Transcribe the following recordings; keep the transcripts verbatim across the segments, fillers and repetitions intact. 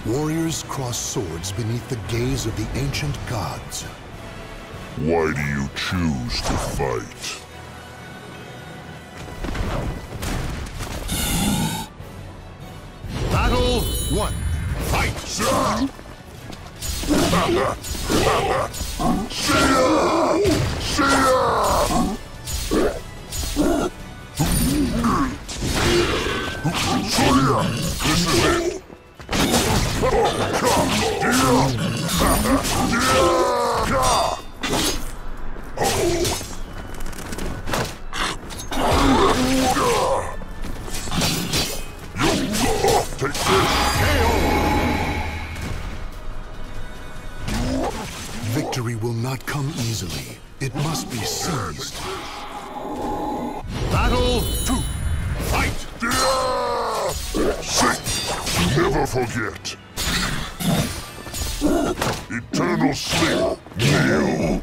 Warriors cross swords beneath the gaze of the ancient gods. Why do you choose to fight? Battle one. Fight! See This is it! Take this! Victory will not come easily. It must be seized. Battle two. Fight! Sit! Never forget! Eternal sleep! Kneel!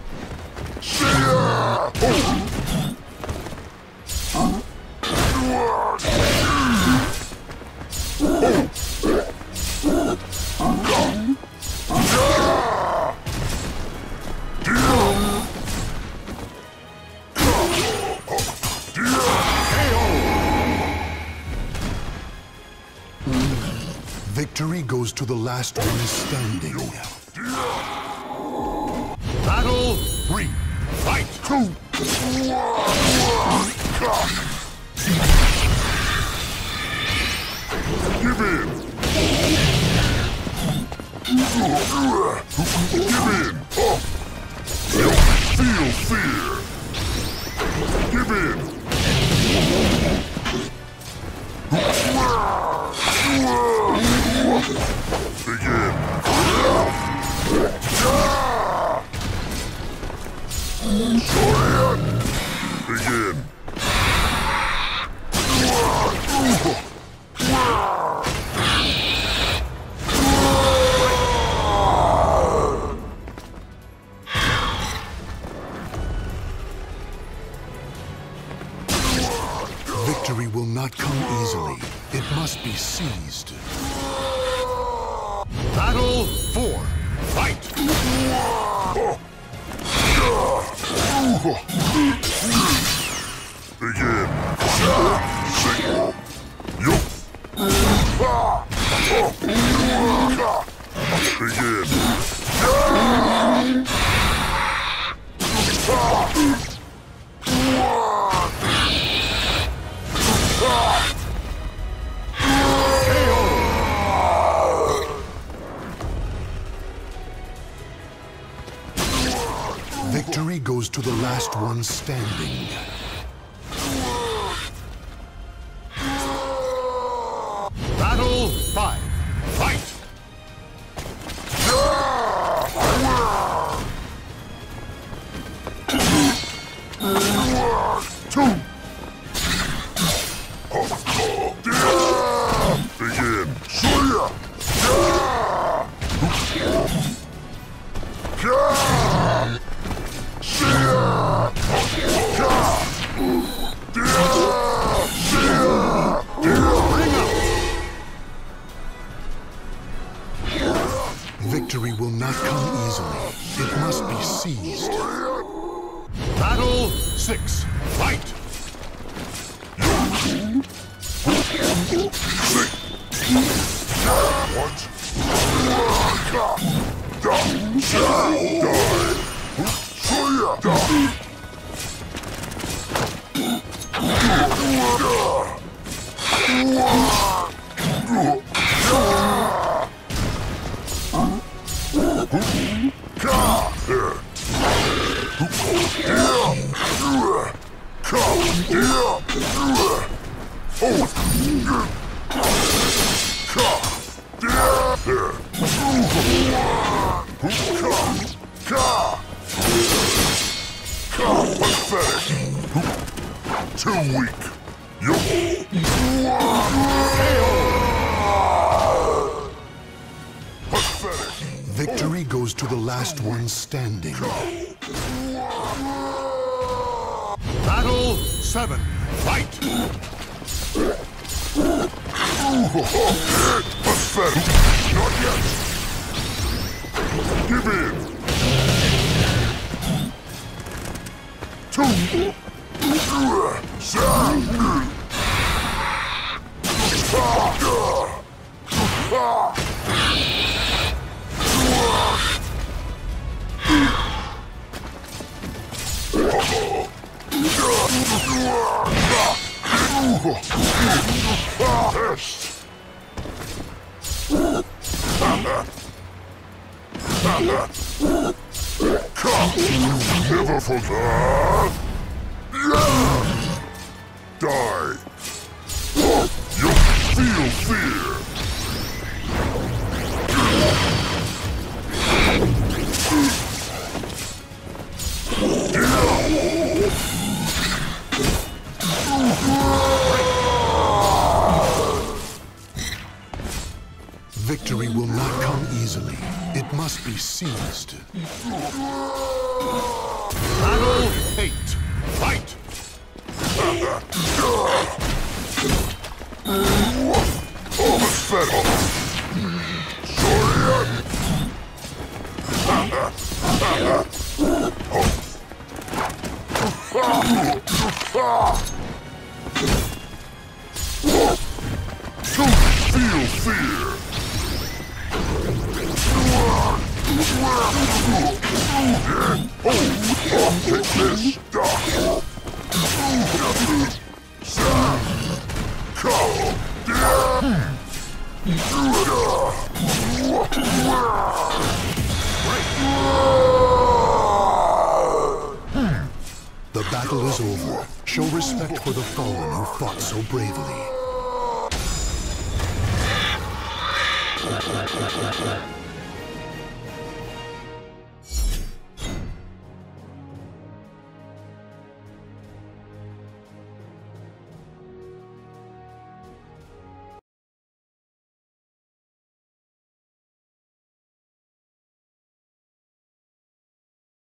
Victory goes to the last one standing. Battle three. Fight! Give in! Give in! Feel fear! Give in! Begin! Begin! Victory will not come easily. It must be seized. Battle four. Fight! Begin! Signal! Yup! Begin! Victory goes to the last one standing. Battle five. Fight! Two! Begin! Victory will not come easily. It must be seized. Battle six. Fight! What? Pathetic. Too weak. You. Pathetic. Victory goes to the last one standing. Battle seven. Fight! Pathetic! Not yet! Give in! Two! Sound! Never forget! Die! You'll feel fear! Victory will not come easily. It must be seized. Battle eight. Fight! Almost fed Sorry! Feel fear! Oh, take this! The battle is over. Show respect for the fallen who fought so bravely.